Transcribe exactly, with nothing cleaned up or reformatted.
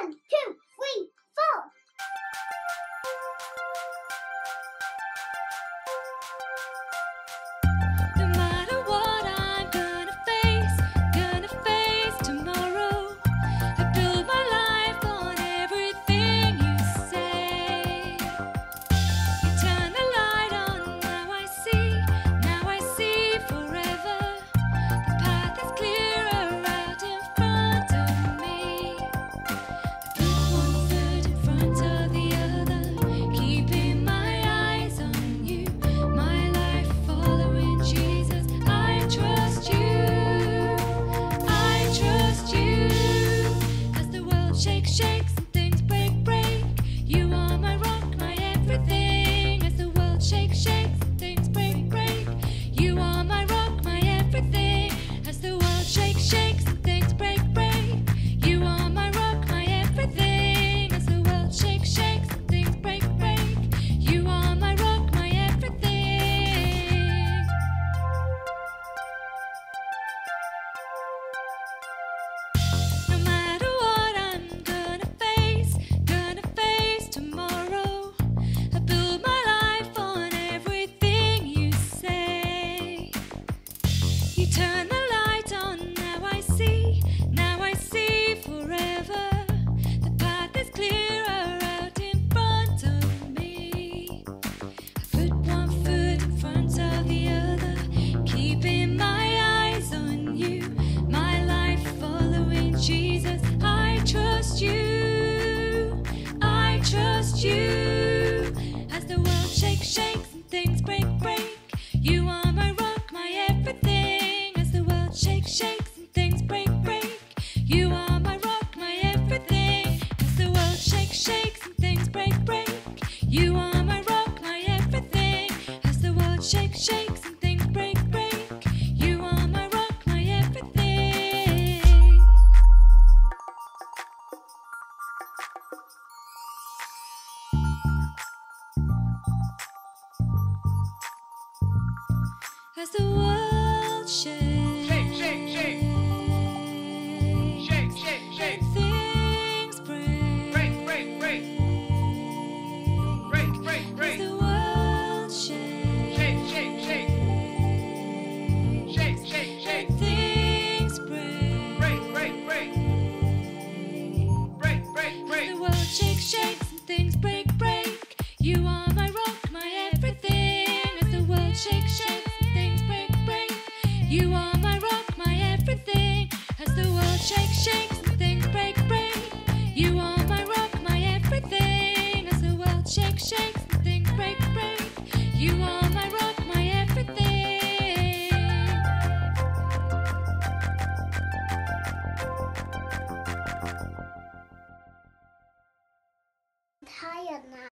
One, two, three, four. No matter what I'm gonna face, gonna face tomorrow. I build my life on everything you say. You turn the light on, now I see, now I see forever. The path is clearer out in front of me. I put one foot in front of the other, keeping my eyes on you. My life following Jesus, I trust you, I trust you. As the world shakes, shakes and things break, break, you are my rock, my everything. As the world shakes, shakes and things break, break, you are my rock, my everything. As the world shakes, shakes and things break, break, you are my rock, my everything. As the world shakes, shakes and things break, break, you are my rock, my everything. No matter what I'm gonna face, gonna face tomorrow. I build my life on everything you say. You turn the light on, now I see, now I see forever. The path is clearer out in front of me. I put one foot in front of the other, keeping my eyes on you. My life following Jesus, I trust you, I trust you. As the world shakes, shakes and things break, break, you are my rock, my everything. As the world shakes, shakes and things break, break, you are my rock, my everything. As the world shakes, shakes and things break, break, you are my rock, my everything. As the world shakes, shakes and things break, break, you are my rock, my everything. As the world shakes, Shake, shake, shake. Shake, shake, shake. things break, Break, break, break. Break, break, As break. the world shakes, Shake, shake, shake. Shake, shake, shake. things break, Break, break, break. Break, break, As break. the world shakes, shakes and things break, break, you are my rock, my everything. As the world shakes, shakes and things break, break, you are my rock, my everything. As the world shakes, shakes and things break, break, you are my rock, my everything. As the world shakes, shakes and things break, break, you are my rock, my everything. Tired now.